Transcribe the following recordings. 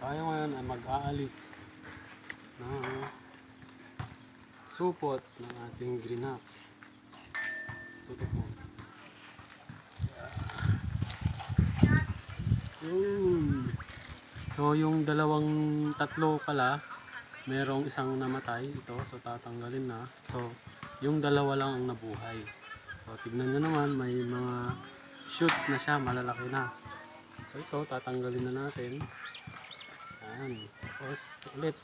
tayo ngayon ay mag-aalis ng supot ng ating greenup. Tutok mo. So yung tatlo pala, merong isang namatay ito, so tatanggalin na. So yung dalawa lang ang nabuhay. So tignan nyo naman, may mga shoots na siya, malalaki na. So ito, tatanggalin na natin. Ayan, tapos ulit.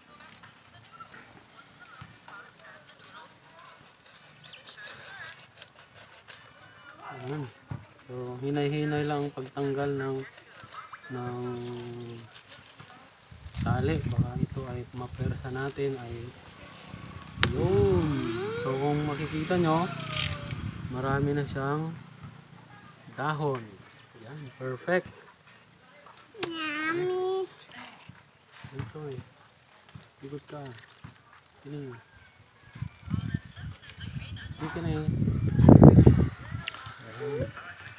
Ayan. So hinay-hinay lang ang pagtanggal ng tali. Baka ito ay mapersa natin ay yun. So kung makikita nyo, marami na siyang dahon. Ayan, perfect. Next. Ito eh. Ikot ka. Ini. Hindi ka na eh. Ayan.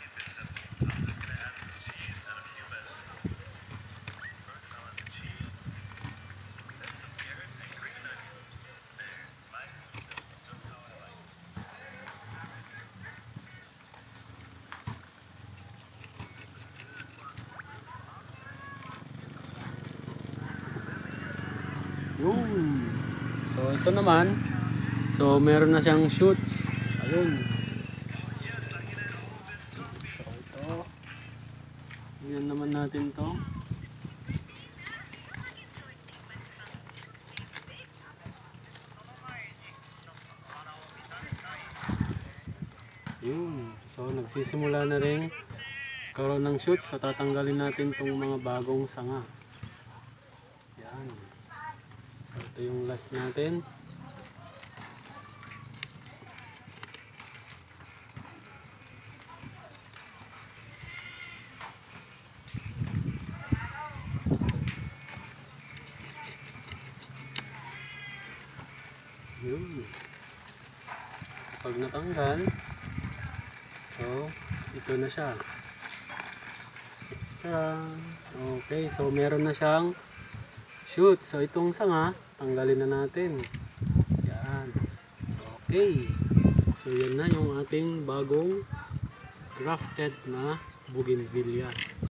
Yun. So ito naman, so meron na siyang shoots. Ayun. So ito, yan naman natin to. Yun. So nagsisimula na rin karoon ng shoots. So tatanggalin natin tong mga bagong sanga. Yan. So ito yung last natin. Yun. Pag natanggal, so ito na siya. Okay, so meron na siyang shoot. So itong sanga, tanggalin na natin. Yan. Okay. So yan na yung ating bagong grafted na bougainvillea.